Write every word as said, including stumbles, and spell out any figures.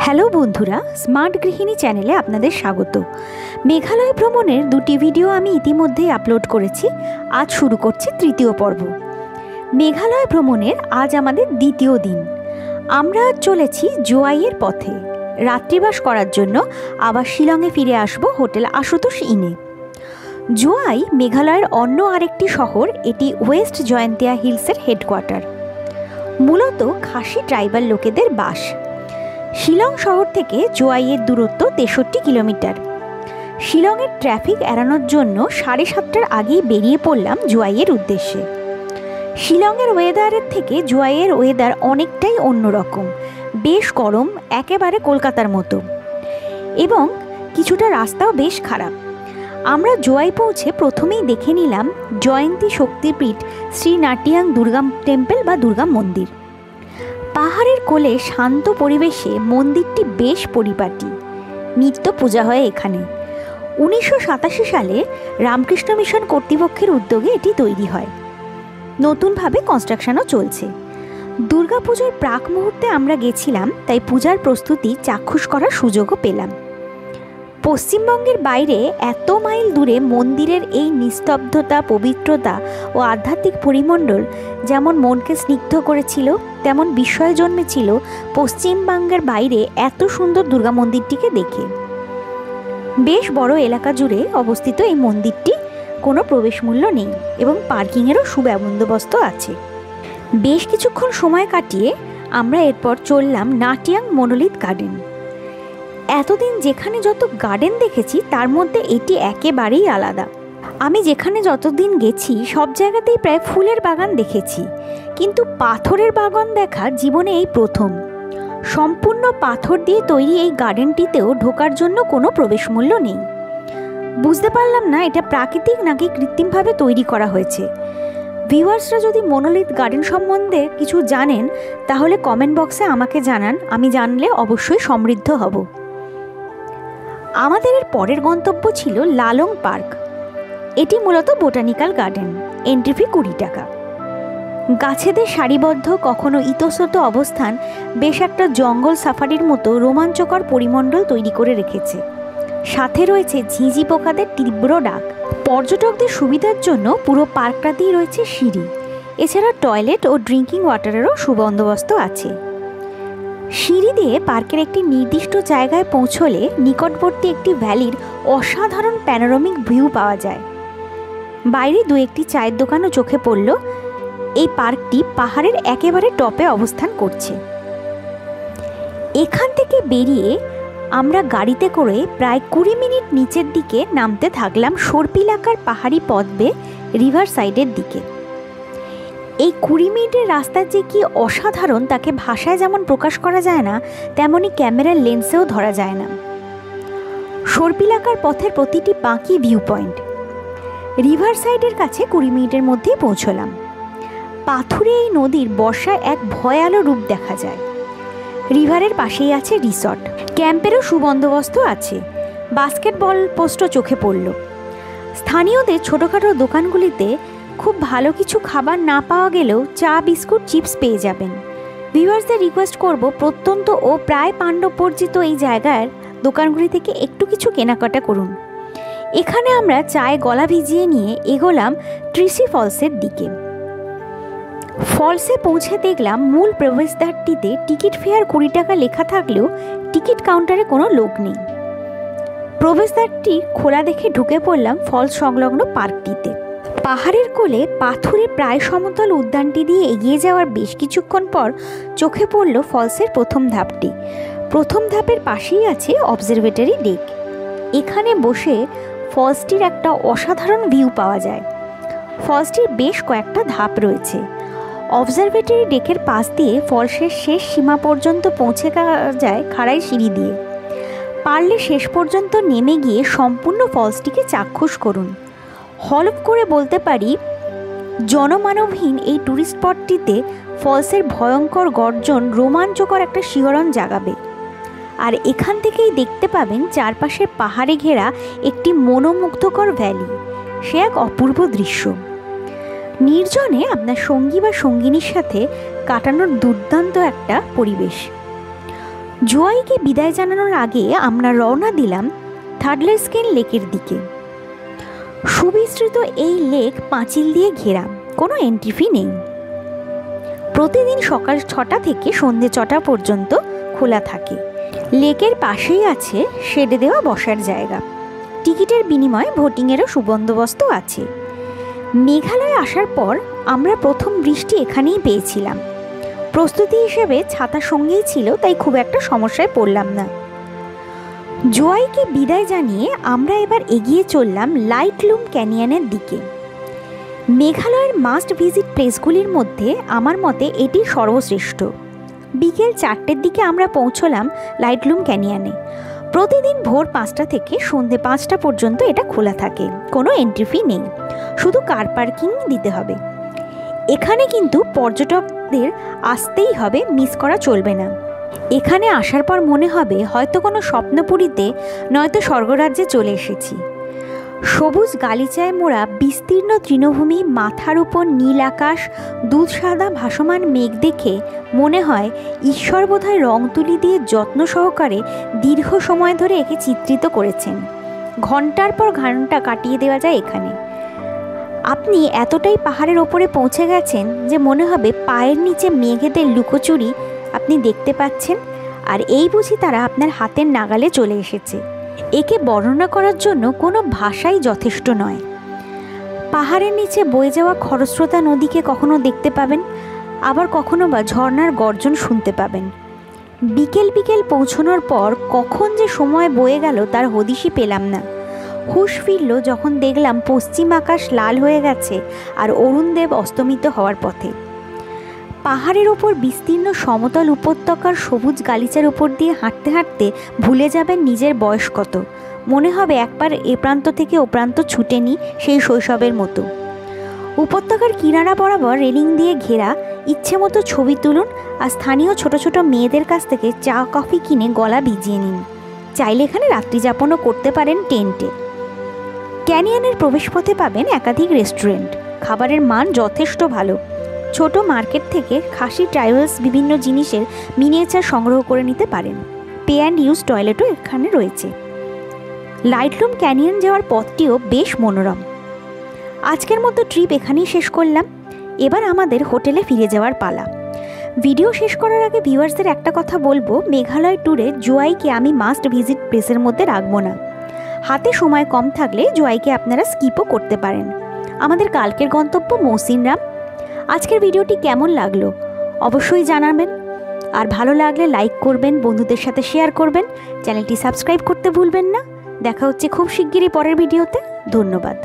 Hello বন্ধুরা, smart গৃহিণী চ্যানেলে আপনাদের স্বাগত। মেঘালয় ভ্রমণের দুটি ভিডিও আমি ইতিমধ্যেই আপলোড করেছি। আজ শুরু করছি তৃতীয় পর্ব। মেঘালয় ভ্রমণের আজ আমাদের দ্বিতীয় দিন। আমরা চলেছি জোয়াইয়ের পথে। রাত্রিবাস করার জন্য আবার শিলংয়ে ফিরে আসব হোটেল আশুতোষ ইনে। জোয়াই মেঘালয়ের অন্য আরেকটি শহর। এটি ওয়েস্ট জয়ন্তিয়া হিলসের হেডকোয়ার্টার। মূলত খাসি ট্রাইবাল লোকেদের বাস। শিলং শহর থেকে জোয়াইয়ের দূরত্ব তেষট্টি কিলোমিটার। শিলংয়ের ট্রাফিক এড়ানোর জন্য সাড়ে সাতটার আগেই বেরিয়ে পড়লাম জোয়াইয়ের উদ্দেশ্যে। শিলংয়ের ওয়েদারের থেকে জোয়াইয়ের ওয়েদার অনেকটাই অন্যরকম। বেশ গরম, একেবারে কলকাতার মতো, এবং কিছুটা রাস্তাও বেশ খারাপ। আমরা জোয়াই পৌঁছে প্রথমেই দেখে নিলাম জয়ন্তী শক্তিপীঠ শ্রী নাটিয়াং দুর্গা টেম্পল বা দুর্গা মন্দির। পাহাড়ের কোলে শান্ত পরিবেশে মন্দিরটি বেশ পরিপাটি। নিত্য পূজা হয় এখানে। উনিশশো সাতাশি সালে রামকৃষ্ণ মিশন কর্তৃপক্ষের উদ্যোগে এটি তৈরি হয়। নতুনভাবে কনস্ট্রাকশনও চলছে। দুর্গাপুজোর প্রাক মুহূর্তে আমরা গেছিলাম, তাই পূজার প্রস্তুতি চাক্ষুষ করার সুযোগও পেলাম। পশ্চিমবঙ্গের বাইরে এত মাইল দূরে মন্দিরের এই নিস্তব্ধতা, পবিত্রতা ও আধ্যাত্মিক পরিমণ্ডল যেমন মনকে স্নিগ্ধ করেছিল, তেমন বিস্ময় জন্মেছিল পশ্চিমবঙ্গের বাইরে এত সুন্দর দুর্গা মন্দিরটিকে দেখে। বেশ বড় এলাকা জুড়ে অবস্থিত এই মন্দিরটি। কোনো প্রবেশ মূল্য নেই এবং পার্কিংয়েরও সুবন্দোবস্ত আছে। বেশ কিছুক্ষণ সময় কাটিয়ে আমরা এরপর চললাম নাটিয়াং মনোলিথ গার্ডেন। এতদিন যেখানে যত গার্ডেন দেখেছি তার মধ্যে এটি একেবারেই আলাদা। আমি যেখানে যতদিন গেছি সব জায়গাতেই প্রায় ফুলের বাগান দেখেছি, কিন্তু পাথরের বাগান দেখা জীবনে এই প্রথম। সম্পূর্ণ পাথর দিয়ে তৈরি এই গার্ডেনটিতেও ঢোকার জন্য কোনো প্রবেশ মূল্য নেই। বুঝতে পারলাম না এটা প্রাকৃতিক নাকি কৃত্রিমভাবে তৈরি করা হয়েছে। ভিউয়ার্সরা যদি মনোলিথ গার্ডেন সম্বন্ধে কিছু জানেন তাহলে কমেন্ট বক্সে আমাকে জানান। আমি জানলে অবশ্যই সমৃদ্ধ হব। আমাদের এর পরের গন্তব্য ছিল লালং পার্ক। এটি মূলত বোটানিক্যাল গার্ডেন। এন্ট্রি ফি কুড়ি টাকা। গাছেদের সারিবদ্ধ, কখনো ইতস্তত অবস্থান বেশ একটা জঙ্গল সাফারির মতো রোমাঞ্চকর পরিমণ্ডল তৈরি করে রেখেছে। সাথে রয়েছে ঝিঁঝি পোকাদের তীব্র ডাক। পর্যটকদের সুবিধার জন্য পুরো পার্কটাতেই রয়েছে সিঁড়ি। এছাড়া টয়লেট ও ড্রিঙ্কিং ওয়াটারেরও সুবন্দোবস্ত আছে। সিঁড়ি দিয়ে পার্কের একটি নির্দিষ্ট জায়গায় পৌঁছলে নিকটবর্তী একটি ভ্যালির অসাধারণ প্যানোরামিক ভিউ পাওয়া যায়। বাইরে দু একটি চায়ের দোকানও চোখে পড়ল। এই পার্কটি পাহাড়ের একেবারে টপে অবস্থান করছে। এখান থেকে বেরিয়ে আমরা গাড়িতে করে প্রায় কুড়ি মিনিট নিচের দিকে নামতে থাকলাম সর্পিলাকার পাহাড়ি পথ বেয়ে রিভার সাইডের দিকে। এই কুড়ি মিনিটের রাস্তা যে কি অসাধারণ তাকে ভাষায় যেমন প্রকাশ করা যায় না, তেমনি ক্যামেরার লেন্সেও ধরা যায় না। সর্পিলাকার পথের প্রতিটি বাঁকি ভিউ পয়েন্ট। রিভার সাইডের কাছে কুড়ি মিনিটের মধ্যেই পৌঁছলাম। পাথুরে এই নদীর বর্ষায় এক ভয়ালো রূপ দেখা যায়। রিভারের পাশেই আছে রিসর্ট। ক্যাম্পেরও সুবন্দোবস্ত আছে। বাস্কেটবল পোস্টও চোখে পড়ল। স্থানীয়দের ছোটোখাটো দোকানগুলিতে খুব ভালো কিছু খাবার না পাওয়া গেলেও চা, বিস্কুট, চিপস পেয়ে যাবেন। ভিউয়ার্সদের রিকোয়েস্ট করব, প্রত্যন্ত ও প্রায় পাণ্ডববর্জিত এই জায়গার দোকানগুলি থেকে একটু কিছু কেনাকাটা করুন। এখানে আমরা চায়ে গলা ভিজিয়ে নিয়ে এগোলাম ট্রিসি ফলসের দিকে। ফলসে পৌঁছে দেখলাম মূল প্রবেশদ্বারটিতে টিকিট ফেয়ার কুড়ি টাকা লেখা থাকলেও টিকিট কাউন্টারে কোনো লোক নেই। প্রবেশদ্বারটি খোলা দেখে ঢুকে পড়লাম ফলস সংলগ্ন পার্কটিতে। পাহাড়ের কোলে পাথুরে প্রায় সমতল উদ্যানটি দিয়ে এগিয়ে যাওয়ার বেশ কিছুক্ষণ পর চোখে পড়ল ফলসের প্রথম ধাপটি। প্রথম ধাপের পাশেই আছে অবজারভেটরি ডেক। এখানে বসে ফলসটির একটা অসাধারণ ভিউ পাওয়া যায়। ফলসটির বেশ কয়েকটা ধাপ রয়েছে। অবজারভেটরি ডেকের পাশ দিয়ে ফলসের শেষ সীমা পর্যন্ত পৌঁছে যায় খাড়াই সিঁড়ি দিয়ে। পারলে শেষ পর্যন্ত নেমে গিয়ে সম্পূর্ণ ফলসটিকে চাক্ষুষ করুন। হলফ করে বলতে পারি, জনমানবহীন এই ট্যুরিস্ট স্পটটিতে ফলসের ভয়ঙ্কর গর্জন রোমাঞ্চকর একটা শিহরণ জাগাবে। আর এখান থেকেই দেখতে পাবেন চারপাশের পাহাড়ে ঘেরা একটি মনোমুগ্ধকর ভ্যালি। সে এক অপূর্ব দৃশ্য। নির্জনে আপনার সঙ্গী বা সঙ্গিনীর সাথে কাটানোর দুর্দান্ত একটা পরিবেশ। জুয়াইকে বিদায় জানানোর আগে আমরা রওনা দিলাম থাডলারস্কেন লেকের দিকে। সুবিস্তৃত এই লেক পাঁচিল দিয়ে ঘেরা, কোনো এন্ট্রি ফি নেই। প্রতিদিন সকাল ছটা থেকে সন্ধে ছটা পর্যন্ত খোলা থাকে। লেকের পাশেই আছে শেডে দেওয়া বসার জায়গা। টিকিটের বিনিময়ে ভোটিংয়েরও সুবন্দোবস্ত আছে। মেঘালয়ে আসার পর আমরা প্রথম বৃষ্টি এখানেই পেয়েছিলাম। প্রস্তুতি হিসেবে ছাতা সঙ্গেই ছিল, তাই খুব একটা সমস্যায় পড়লাম না। জুয়াইকে বিদায় জানিয়ে আমরা এবার এগিয়ে চললাম লাইটলুম ক্যানিয়নের দিকে। মেঘালয়ের মাস্ট ভিজিট প্লেসগুলির মধ্যে আমার মতে এটি সর্বশ্রেষ্ঠ। বিকেল চারটের দিকে আমরা পৌঁছলাম লাইটলুম ক্যানিয়নে। প্রতিদিন ভোর পাঁচটা থেকে সন্ধে পাঁচটা পর্যন্ত এটা খোলা থাকে, কোনো এন্ট্রি ফি নেই, শুধু কার পার্কিং দিতে হবে। এখানে কিন্তু পর্যটকদের আসতেই হবে, মিস করা চলবে না। এখানে আসার পর মনে হবে হয়তো কোনো স্বপ্নপুরীতে নয়তো স্বর্গরাজ্যে চলে এসেছি। সবুজ গালিচায় মোড়া বিস্তীর্ণ তৃণভূমি, মাথার উপর নীল আকাশ, দুধ সাদা ভাসমান মেঘ দেখে মনে হয় ঈশ্বর বোধহয় রং তুলি দিয়ে যত্ন সহকারে দীর্ঘ সময় ধরে একে চিত্রিত করেছেন। ঘন্টার পর ঘন্টা কাটিয়ে দেওয়া যায় এখানে। আপনি এতটাই পাহাড়ের ওপরে পৌঁছে গেছেন যে মনে হবে পায়ের নিচে মেঘেদের লুকোচুরি আপনি দেখতে পাচ্ছেন, আর এই বুঝি তারা আপনার হাতের নাগালে চলে এসেছে। একে বর্ণনা করার জন্য কোনো ভাষাই যথেষ্ট নয়। পাহাড়ের নিচে বয়ে যাওয়া খরস্রোতা নদীকে কখনো দেখতে পাবেন, আবার কখনো বা ঝর্ণার গর্জন শুনতে পাবেন। বিকেল বিকেল পৌঁছানোর পর কখন যে সময় বয়ে গেল তার হদিশই পেলাম না। হুঁশ ফিরল যখন দেখলাম পশ্চিম আকাশ লাল হয়ে গেছে আর অরুণদেব অস্তমিত হওয়ার পথে। পাহাড়ের ওপর বিস্তীর্ণ সমতল উপত্যকার সবুজ গালিচার উপর দিয়ে হাঁটতে হাঁটতে ভুলে যাবেন নিজের বয়স কত। মনে হবে একবার এ প্রান্ত থেকে ও প্রান্ত ছুটে নিই সেই শৈশবের মতো। উপত্যকার কিনারা বরাবর রেলিং দিয়ে ঘেরা, ইচ্ছে মতো ছবি তুলুন আর স্থানীয় ছোট ছোট মেয়েদের কাছ থেকে চা কফি কিনে গলা ভিজিয়ে নিন। চাইলে এখানে রাত্রি যাপনও করতে পারেন টেন্টে। ক্যানিয়নের প্রবেশপথে পাবেন একাধিক রেস্টুরেন্ট, খাবারের মান যথেষ্ট ভালো। ছোট মার্কেট থেকে খাসি ট্রাইবেলস বিভিন্ন জিনিসের মিনিয়েচার সংগ্রহ করে নিতে পারেন। পে অ্যান্ড ইউজ টয়লেটও এখানে রয়েছে। লাইটলুম ক্যানিয়ন যাওয়ার পথটিও বেশ মনোরম। আজকের মতো ট্রিপ এখানেই শেষ করলাম। এবার আমাদের হোটেলে ফিরে যাওয়ার পালা। ভিডিও শেষ করার আগে ভিউয়ার্সদের একটা কথা বলবো, মেঘালয় ট্যুরে জুয়াইকে আমি মাস্ট ভিজিট প্লেসের মধ্যে রাখবো না। হাতে সময় কম থাকলে জুয়াইকে আপনারা স্কিপও করতে পারেন। আমাদের কালকের গন্তব্য মৌসিনরাম। আজকের ভিডিওটি কেমন লাগলো অবশ্যই জানাবেন, আর ভালো লাগলে লাইক করবেন, বন্ধুদের সাথে শেয়ার করবেন, চ্যানেলটি সাবস্ক্রাইব করতে ভুলবেন না। দেখা হচ্ছে খুব শিগগিরই পরের ভিডিওতে। ধন্যবাদ।